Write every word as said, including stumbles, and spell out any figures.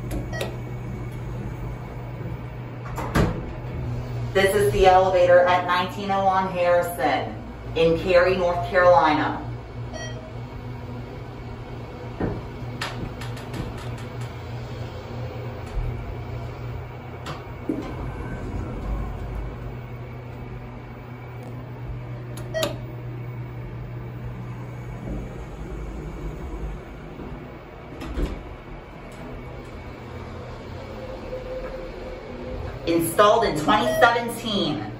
This is the elevator at nineteen oh one Harrison in Cary, North Carolina. Installed in twenty seventeen.